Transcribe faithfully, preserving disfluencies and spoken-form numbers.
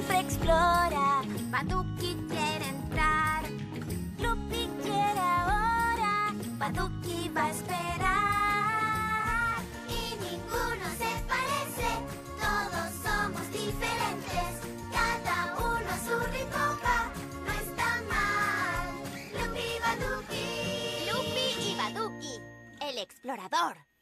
siempre explora. Paduki quiere entrar. Lupi quiere ahora. Paduki va a esperar. Y ninguno se parece. Todos somos diferentes. Cada uno a su ritmo va. No está mal. Lupi y Paduki. Lupi y Paduki, el explorador.